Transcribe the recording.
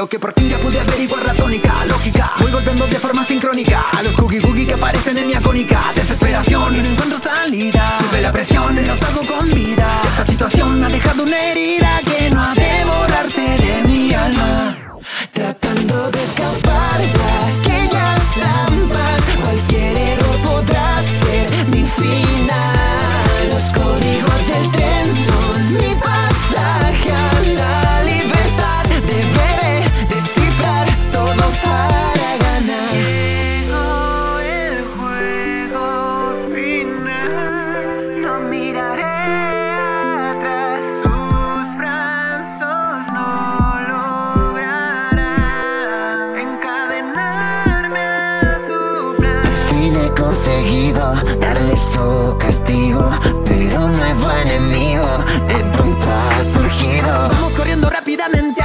Creo que por fin ya pude averiguar la tónica lógica. Voy golpeando de forma sincrónica a los cookie que aparecen en mi agónica desesperación y no encuentro salida. Sube la presión y no salgo con vida. Esta situación ha dejado una herida que no ha de borrarse de mi alma. Tratando de escapar de aquellas trampas, cualquier error podrá ser mi final. Los códigos del tren son mi pasaje a la libertad. Deberé descifrar todo para ganar. Llegó el juego final, no miraré atrás, tus brazos no lograrán encadenarme a su plan. Al fin he conseguido darle su castigo, pero un nuevo enemigo de pronto ha surgido. Vamos corriendo rápidamente